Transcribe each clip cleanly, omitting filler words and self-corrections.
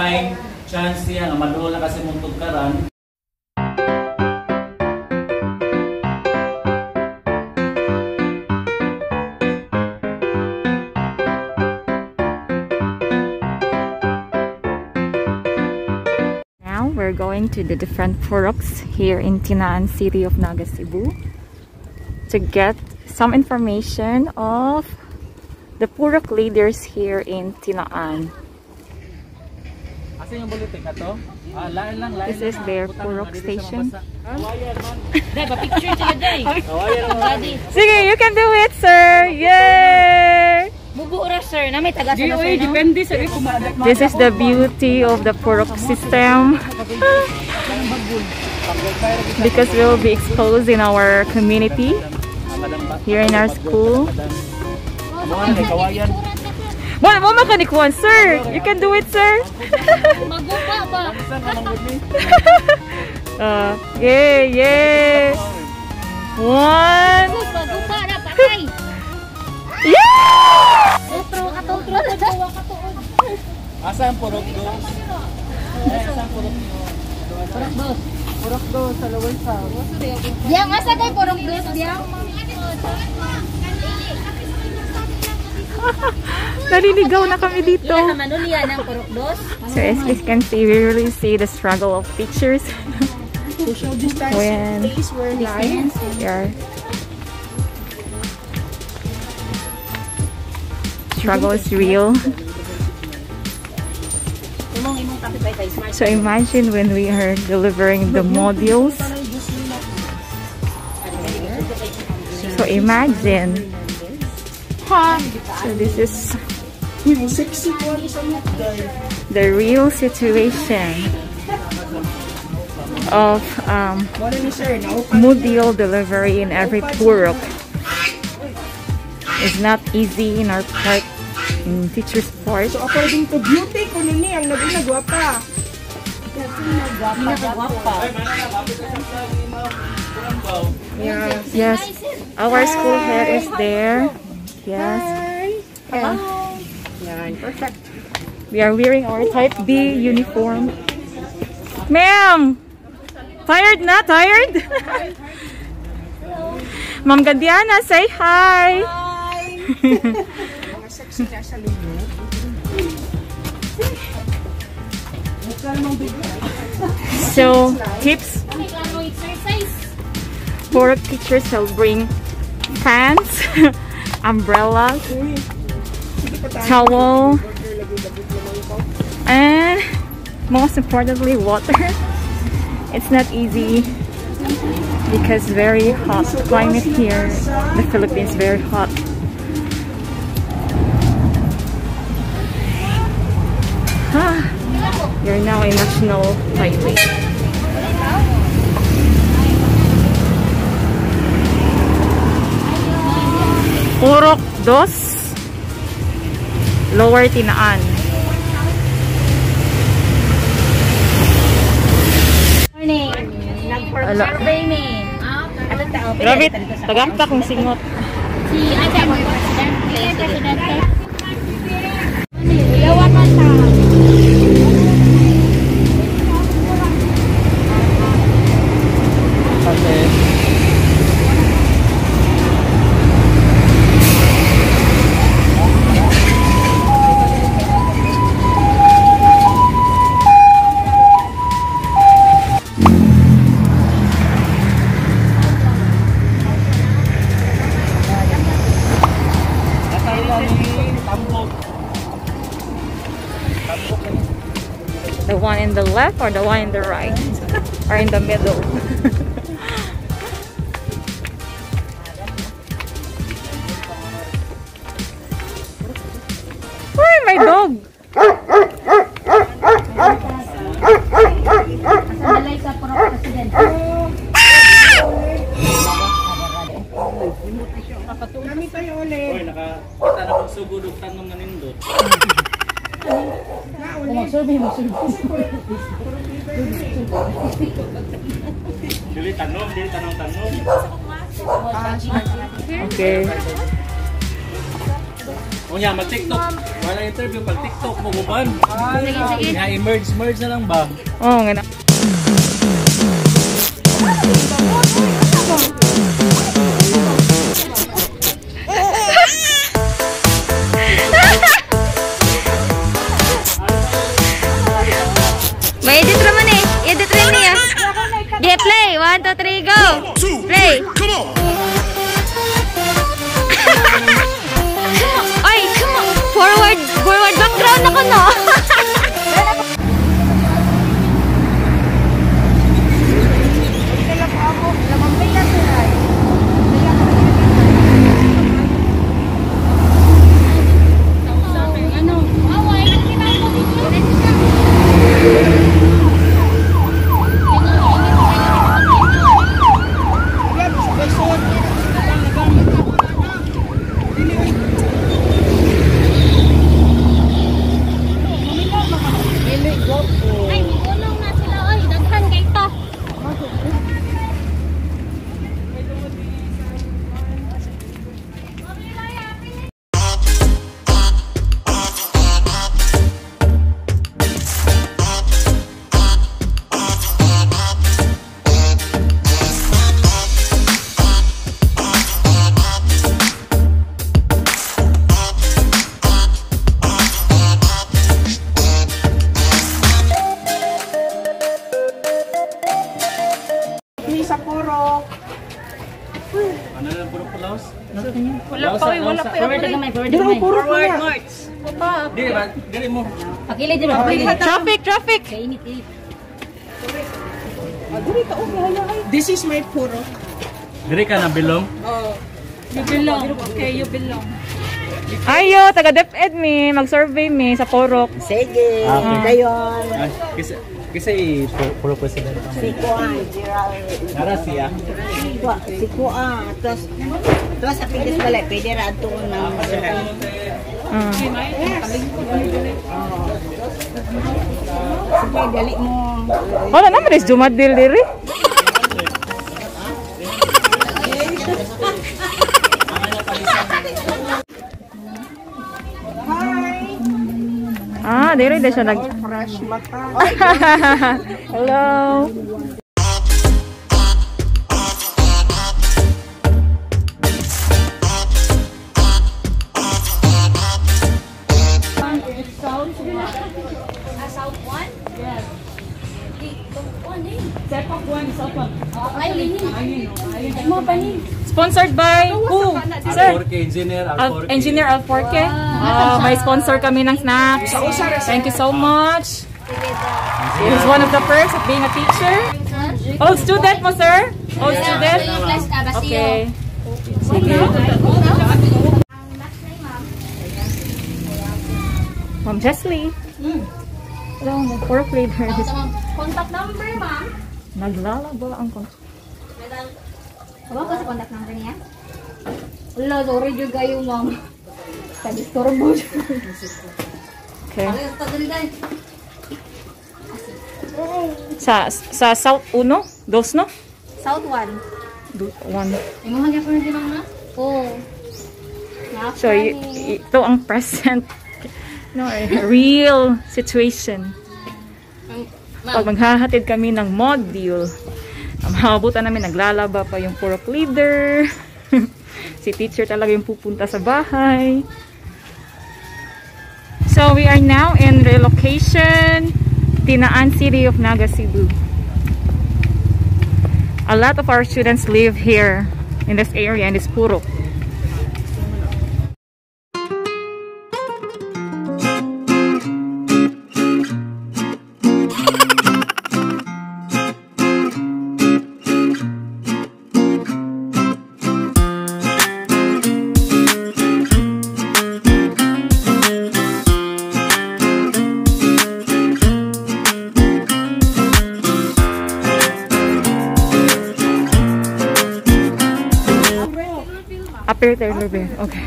time, chance siya, nga maduol na kasi mong tugkaran. Now we're going to the different puroks here in Tinaan City of Naga, Cebu to get some information of the purok leaders here in Tinaan. This is their purok station. Sige, you can do it, sir! Yay! This is the beauty of the purok system. Because we'll be exposed in our community, here in our school. Mo makanikuan, sir. You can do it, sir. Yay, yay. One. Yeah! Asa ang purok dos? Asa ang purok dos? Purok dos sa laway sa. Diang asa kay purok dos diang? Naliligaw na kami dito. So as you can see, we really see the struggle of teachers when struggle is real. So imagine when we are delivering the modules. So imagine. So this is the real situation of module delivery in every purok. It's not easy in our part, in teacher's part. So according to beauty, kuno ni ang naguna gwapa. Yes, our school head is there. Yes. Hi. Yan, perfect. We are wearing our type B uniform. Ma'am! Tired na? Tired? Ma'am Gandiana, say hi! Hi! Mga sexy na sa lino. So, tips for teachers will bring pants, umbrellas, towel, and most importantly water. It's not easy because very hot climate here. The Philippines very hot. You're now a national highway. Purok Dos, Lower Tinaan. Morning. Nag-survey me. Ano tao? Grabe, tagamta kong singot. Si Ate mo, Presidente. Lawan man ta. The one in the left or the one in the right? Or in the middle? Where my dog? Kami tayo ulit. Oy, nakakita na kong sugod og tanong nga nindot. Dili tanong. Okay. O nga, mag-TikTok. Wala interview, pag TikTok mo guban. Sige, sige. Nga, merge na lang ba? Oo, nga na. May edit naman eh. Edit rin niya. Okay, play. 1, 2, 3, go. Play. Ay, come on. Forward background ako, no? Ay, ulong na sila. Oy, daghan kay to. Ni sa puro. Ano lang puro pulaos? Wala pa, oy, wala pa. Forward na gamay, forward na Dito gamay. puro pala. Di ba? Dili mo. Pakilid din ba? Traffic! Kainit, init. This is my puro. Dili ka na bilong. You belong. Okay, you belong. Ayo, taga DepEd mi, mag-survey mi sa Porok. Sige, dayon. Kasi puro president. Si Kuan, Gerald. Nara siya. Si Kuan. Tapos sa pigis balik, pwede na ito ng sige, dali mo. Wala naman is jumadil diri. Ah, diri na siya nag... Fresh mata. Hello. South 1? Yes. South 1 eh. Ay, lini. Mo pa ni. Sponsored by who? Sir? Alforque Engineer, Alforque. Engineer Alforque. May sponsor kami ng snacks. Thank you so much. It is one of the perks of being a teacher. Old student mo, sir? Old student? Class ka, Basio. Okay. Sige. Ma'am Jessley. Hello, fourth leader. Contact number, ma'am. Naglalaba ang kontak. Ano ko sa contact number niya? Wala, sorry juga kayo, ma'am. Kadisturbo. Okay. Sa South 1, 2, no? South 1. 1. Yung mga gapon na din, ma'am? Oo. So, ito ang present, no, real situation. Pag maghahatid kami ng module, mahabutan namin, naglalaba pa yung Porok leader. Si teacher talaga yung pupunta sa bahay. So, we are now in relocation, Tinaan City of Naga, Cebu. A lot of our students live here in this area, in this Porok. Upper there, Lurbe. Okay.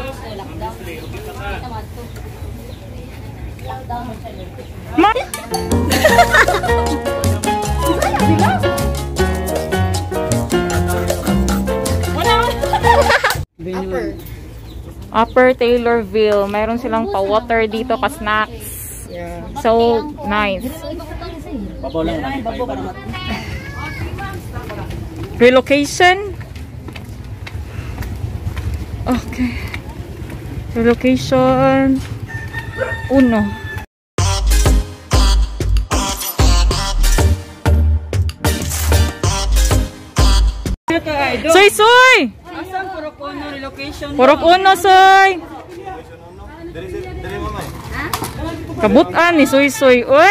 Ma Upper Taylorville. Mayroon silang pa-water dito, pa-snacks. So, nice. Babaw lang. Relocation. Okay. Relocation. 1. Soy, soy! Asan Purok Uno relocation? Purok Uno, soy! Kabutan ni Soy Soy, oy!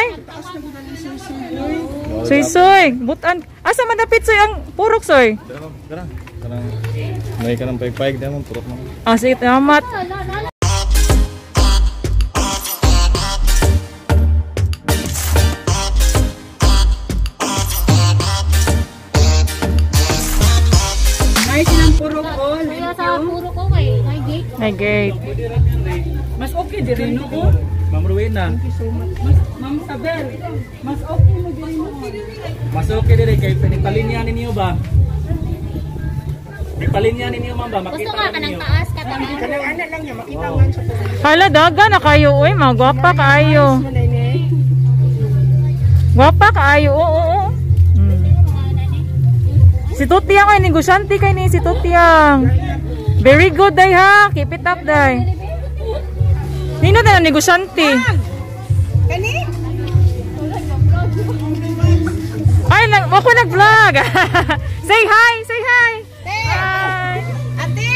Soy Soy, butan. Asa madapit soy ang purok soy? Karang. May ka ng paig-paig naman, purok naman. Ah, sige, salamat. May silang Purok All. Kaya sa puro ko kay may gate. May gate. Mas okay di rin no? Ma'am Rowena. Ma'am Sabel, mas okay mo di rin no? Mas okay dire kay pinipalinya ninyo ba? Pinipalinya ninyo ma'am ba? Gusto Makita nga ka ng ninyo. taas ka tanan. Kanang anak lang niya, makita man siya po. Hala, daga na kayo, oy. Mga gwapa kaayo. Gwapa kaayo, oo. Si Tutiang ay negosyante kay ni si Tutiang. Very good day ha. Keep it up day. Nino na negosyante. Kani? Ay, ako nag-vlog. Say hi, say hi. Hi. Ate!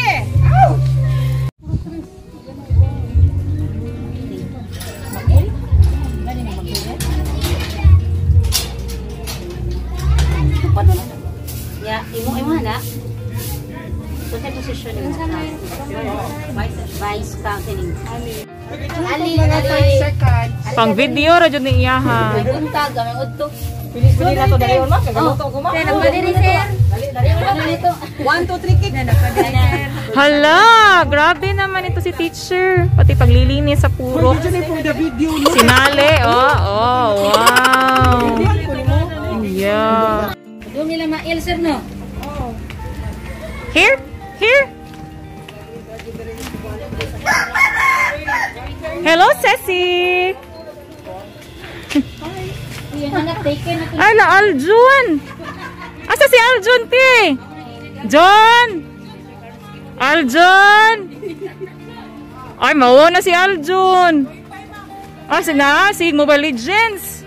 Ya, imo na. Sa position ni vice captain. Ali. Pang video ra jud ni iya ha. Buntag ang udto. Pili na to dali on ma, kagaluto ko ma. Kaya nagpadiri sir. Dali ito. 1 2 3 kick na nagpadali. Hala, grabe naman ito si teacher. Pati paglilinis sa puro. For the video no. Sinali, wow. Yeah. Doon nila ma-il sir no. Here? Hello, Ceci. Yung anak taken ako. Ay, la Aljun. Asa si Aljun, ti? John. Aljun. Ay, mawa na si Aljun. Ah, si Mobile Legends.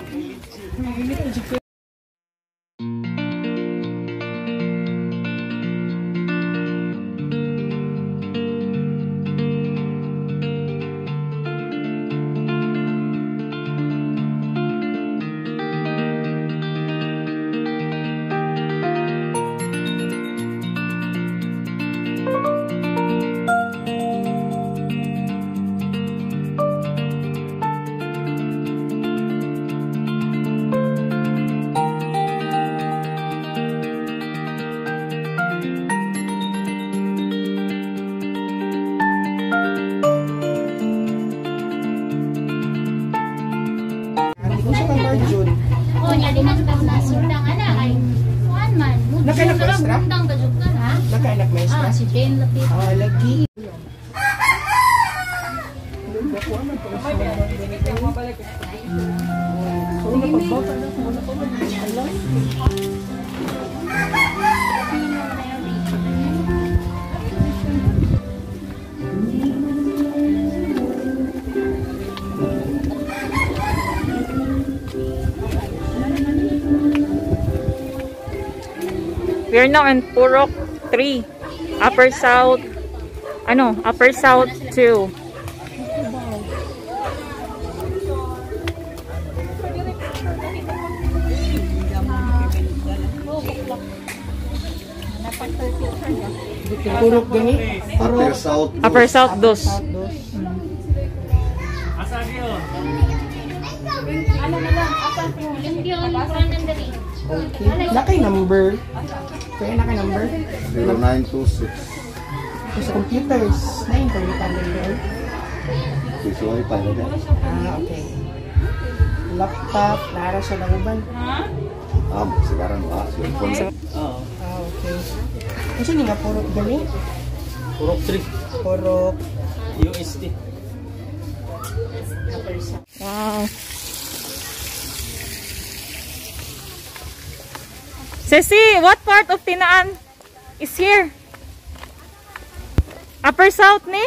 Oh, nya di man ta na sundang ana kay. Kuan man. Nakainak ba extra? Sundang ka jud ka ha. Nakainak may Ah, si Jane lapit. lagi. We're now in Purok 3. Upper South. Upper South 2. Purok gani. Purok Upper South 2. Asa niyo? Ano na lang apan po. Limpyo ang kuan nandali. Nakay number. Kaya nakay number. 0926. Sa computers. Na internet ang number. Visual pa na. Ah, okay. laptop, nara siya ng uban. Sekarang Pak, cellphone. Oo. Okay. Ano siya nga purok gani? Purok 3. Purok. USD. Wow. Ceci, what part of Tinaan is here? Upper South ni?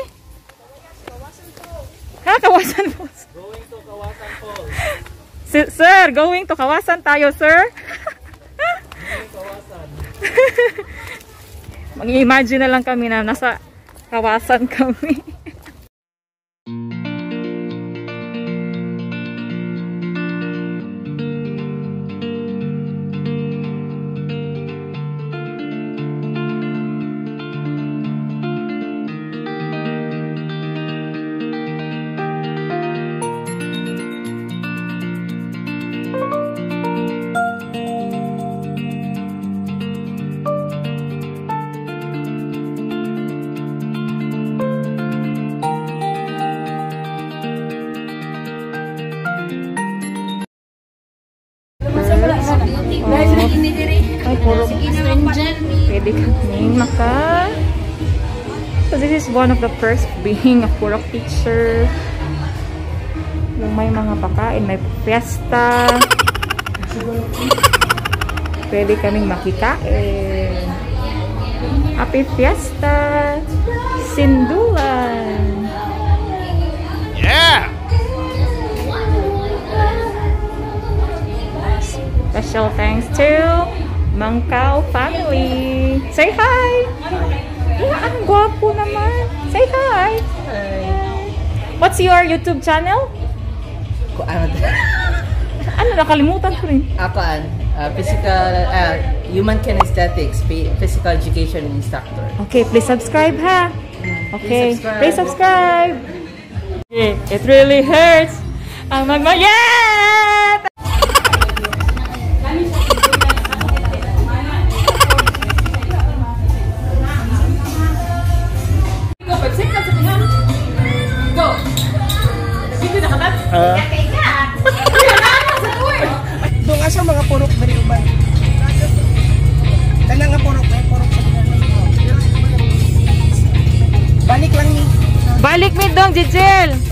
Kawasan Falls. Going to Kawasan Falls. Sir, going to Kawasan tayo, sir. Kawasan. Mag-imagine na lang kami na nasa Kawasan kami. Ay, puro pwede kaming maka. So this is one of the perks of being a Purok teacher. Yung may mga pakain, may fiesta. Pwede kaming makikain. Happy Fiesta! Sindulan! Yeah! Special thanks to Mangkao family. Say hi! Yeah, ang gwapo naman. Say hi! What's your YouTube channel? Ano, nakalimutan ko rin. Human Kinesthetics, Physical Education Instructor. Okay, please subscribe ha. Okay, subscribe. please subscribe. Yeah, it really hurts. Ang yeah! Doon nga sa mga purok dari uban. Tanang nga purok sa dinala. Balik lang ni. Balik mi dong, Jijel.